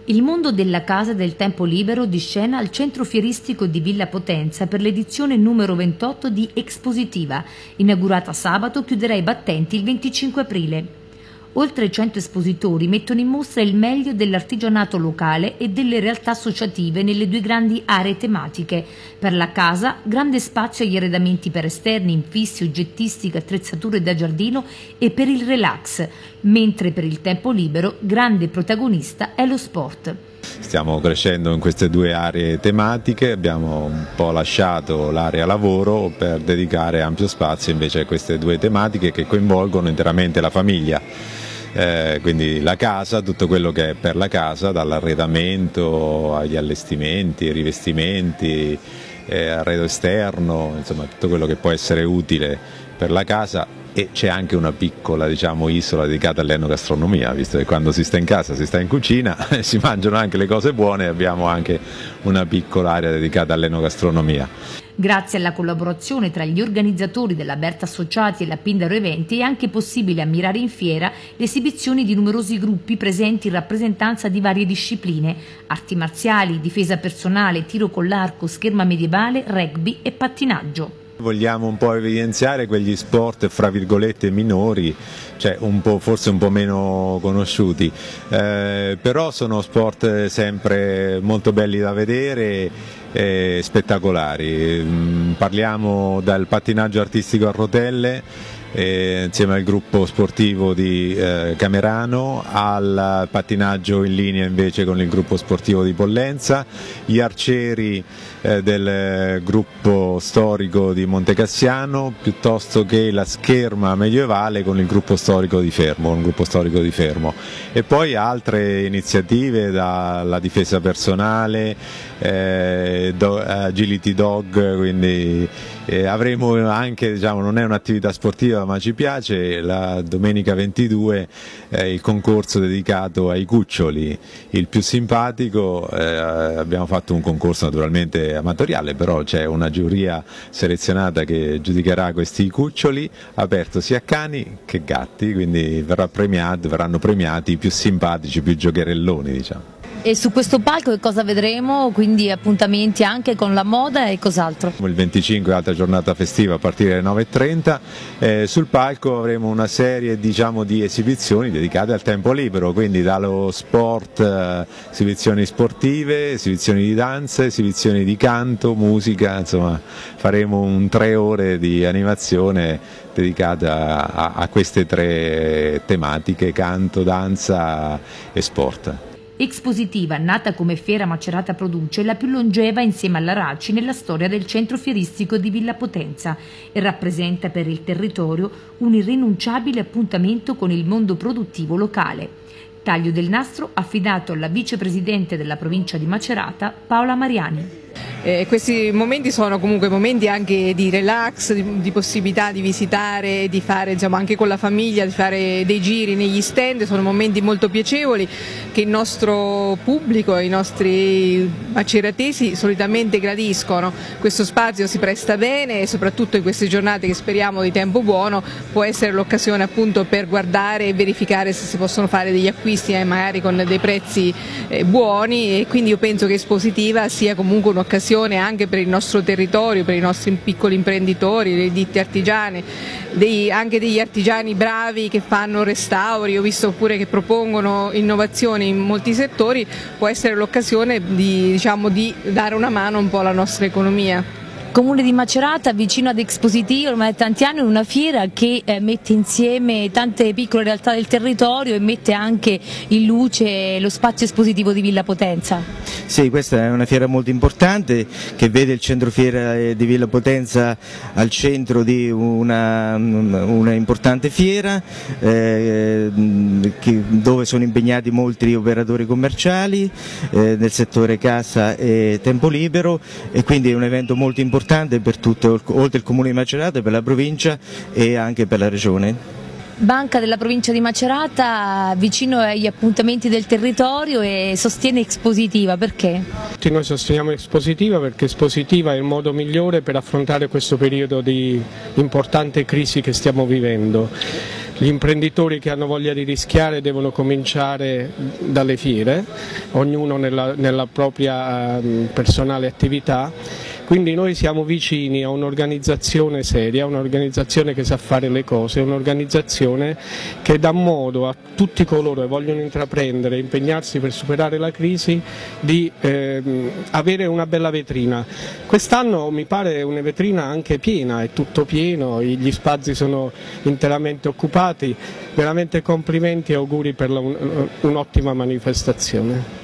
Il mondo della casa e del tempo libero di scena al centro fieristico di Villa Potenza per l'edizione numero 28 di Expositiva, inaugurata sabato, chiuderà i battenti il 25 aprile. Oltre 100 espositori mettono in mostra il meglio dell'artigianato locale e delle realtà associative nelle due grandi aree tematiche. Per la casa, grande spazio agli arredamenti per esterni, infissi, oggettistica, attrezzature da giardino e per il relax, mentre per il tempo libero, grande protagonista è lo sport. Stiamo crescendo in queste due aree tematiche, abbiamo un po' lasciato l'area lavoro per dedicare ampio spazio invece a queste due tematiche che coinvolgono interamente la famiglia. Quindi la casa, tutto quello che è per la casa, dall'arredamento agli allestimenti, ai rivestimenti, arredo esterno, insomma tutto quello che può essere utile per la casa. E c'è anche una piccola, isola dedicata all'enogastronomia, visto che quando si sta in casa si sta in cucina, si mangiano anche le cose buone, abbiamo anche una piccola area dedicata all'enogastronomia. Grazie alla collaborazione tra gli organizzatori della Berta Associati e la Pindaro Eventi è anche possibile ammirare in fiera le esibizioni di numerosi gruppi presenti in rappresentanza di varie discipline: arti marziali, difesa personale, tiro con l'arco, scherma medievale, rugby e pattinaggio. Vogliamo un po' evidenziare quegli sport fra virgolette minori, cioè forse un po' meno conosciuti, però sono sport sempre molto belli da vedere e spettacolari. Parliamo dal pattinaggio artistico a rotelle, insieme al gruppo sportivo di Camerano, al pattinaggio in linea invece con il gruppo sportivo di Pollenza, gli arcieri del gruppo storico di Montecassiano, piuttosto che la scherma medievale con il gruppo storico di Fermo, e poi altre iniziative dalla difesa personale, agility dog, quindi avremo anche, non è un'attività sportiva ma ci piace, la domenica 22 il concorso dedicato ai cuccioli, il più simpatico. Abbiamo fatto un concorso naturalmente amatoriale, però c'è una giuria selezionata che giudicherà questi cuccioli, aperto sia a cani che gatti, quindi verranno premiati i più simpatici, i più giocherelloni, diciamo. E su questo palco che cosa vedremo? Quindi appuntamenti anche con la moda e cos'altro? Il 25 è altra giornata festiva a partire dalle 9:30, sul palco avremo una serie di esibizioni dedicate al tempo libero, quindi dallo sport, esibizioni sportive, esibizioni di danza, esibizioni di canto, musica, insomma faremo 3 ore di animazione dedicata a queste 3 tematiche: canto, danza e sport. Expositiva, nata come Fiera Macerata Produce, è la più longeva insieme alla RACI nella storia del centro fieristico di Villa Potenza e rappresenta per il territorio un irrinunciabile appuntamento con il mondo produttivo locale. Taglio del nastro affidato alla vicepresidente della provincia di Macerata, Paola Mariani. Questi momenti sono comunque momenti anche di relax, di possibilità di visitare, di fare anche con la famiglia, di fare dei giri negli stand, sono momenti molto piacevoli che il nostro pubblico e i nostri maceratesi solitamente gradiscono. Questo spazio si presta bene e soprattutto in queste giornate che speriamo di tempo buono può essere l'occasione appunto per guardare e verificare se si possono fare degli acquisti magari con dei prezzi buoni, e quindi io penso che Expositiva sia comunque un'occasione anche per il nostro territorio, per i nostri piccoli imprenditori, le ditte artigiane, anche degli artigiani bravi che fanno restauri, ho visto pure che propongono innovazioni in molti settori, può essere l'occasione di dare una mano un po' alla nostra economia. Comune di Macerata vicino ad Expositiva ormai da tanti anni, una fiera che mette insieme tante piccole realtà del territorio e mette anche in luce lo spazio espositivo di Villa Potenza. Sì, questa è una fiera molto importante che vede il centro fiera di Villa Potenza al centro di una importante fiera dove sono impegnati molti operatori commerciali nel settore casa e tempo libero, e quindi è un evento molto importante per tutto, oltre il comune di Macerata, per la provincia e anche per la regione. Banca della provincia di Macerata vicino agli appuntamenti del territorio e sostiene Expositiva, perché? Noi sosteniamo Expositiva perché Expositiva è il modo migliore per affrontare questo periodo di importante crisi che stiamo vivendo. gli imprenditori che hanno voglia di rischiare devono cominciare dalle fiere, ognuno nella propria personale attività. Quindi noi siamo vicini a un'organizzazione seria, un'organizzazione che sa fare le cose, un'organizzazione che dà modo a tutti coloro che vogliono intraprendere e impegnarsi per superare la crisi di avere una bella vetrina. Quest'anno mi pare una vetrina anche piena, è tutto pieno, gli spazi sono interamente occupati, veramente complimenti e auguri per un'ottima manifestazione.